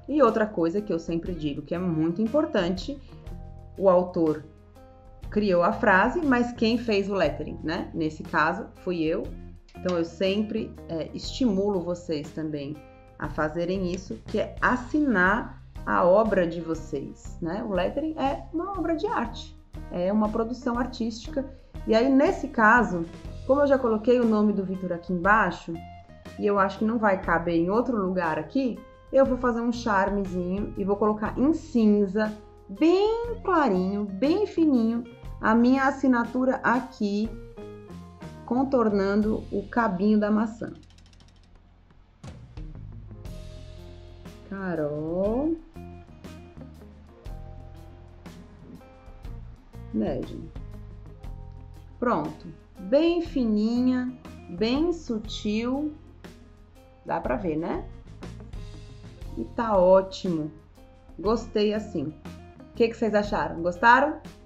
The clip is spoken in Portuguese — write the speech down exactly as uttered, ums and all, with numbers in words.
E outra coisa que eu sempre digo que é muito importante, o autor criou a frase, mas quem fez o lettering, né? Nesse caso, fui eu. Então, eu sempre é, estimulo vocês também a fazerem isso, que é assinar a obra de vocês, né? O lettering é uma obra de arte, é uma produção artística. E aí, nesse caso, como eu já coloquei o nome do Vitor aqui embaixo, e eu acho que não vai caber em outro lugar aqui, eu vou fazer um charmezinho e vou colocar em cinza, bem clarinho, bem fininho, a minha assinatura aqui, contornando o cabinho da maçã. Carol Legend. Pronto, bem fininha, bem sutil, dá pra ver, né? E tá ótimo, gostei assim. O que que vocês acharam? Gostaram?